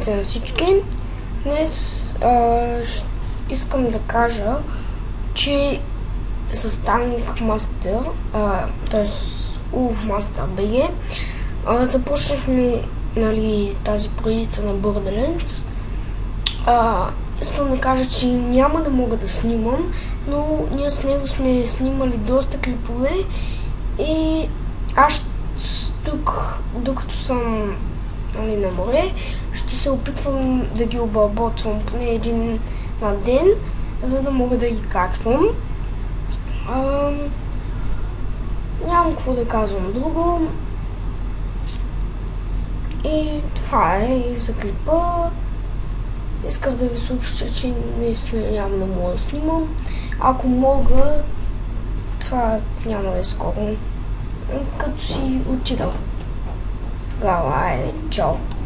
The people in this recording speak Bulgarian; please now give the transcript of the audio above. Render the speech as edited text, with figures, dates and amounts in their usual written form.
Здравейте на всички! Днес искам да кажа, че с Tank Master, т.е. Ulf Master BG, започнахме тази поредица на Borderlands. Искам да кажа, че няма да мога да снимам, но ние с него сме снимали доста клипове и аз тук, докато съм на море, ще се опитвам да ги обработвам поне един на ден, за да мога да ги качвам. Нямам какво да казвам друго. И това е и за клипа. Исках да ви съобщя, че наистина няма да мога да снимам. Ако мога, това няма да е скоро. Като си отида. Тогава чао!